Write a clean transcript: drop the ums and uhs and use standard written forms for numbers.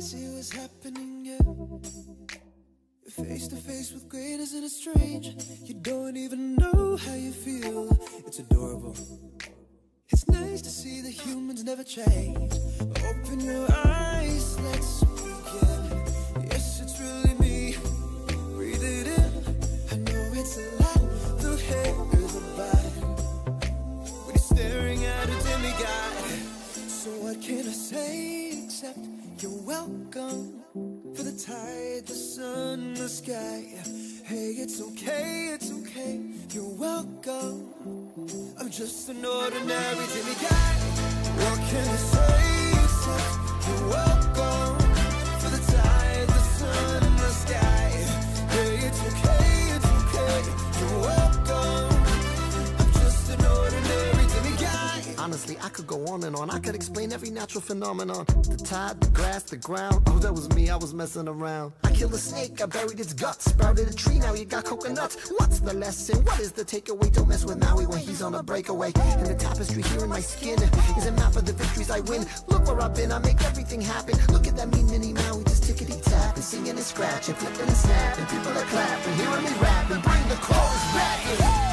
see what's happening, yeah. You're face to face with greatness and a stranger. You don't even know how you feel. It's adorable. It's nice to see that humans never change. Open your eyes, let's begin. Yes, it's really me. Breathe it in. I know it's a lot. The hair is a bite. When you're staring at a demigod. So what can I say except you're welcome? For the tide, the sun, the sky. Hey, it's okay, you're welcome. I'm just an ordinary demigod. What can I say except you're welcome? For the tide, the sun, the sky. Hey, it's okay, you're welcome. I'm just an ordinary demigod. Honestly, I could go on and on. I could explain every natural phenomenon. The tide, the grass, the ground. Oh, that was me, I was messing around. I killed a snake, I buried its guts. Sprouted a tree, now you got coconuts. What's the lesson? What is the takeaway? Don't mess with Maui when he's on a breakaway. And the tapestry here in my skin is a map of the victories I win. Look where I've been, I make everything happen. Look at that mean mini Maui, just tickety-tap and singing and scratching, flipping and snapping. People are clapping, hearing me rapping. Bring the chorus back in.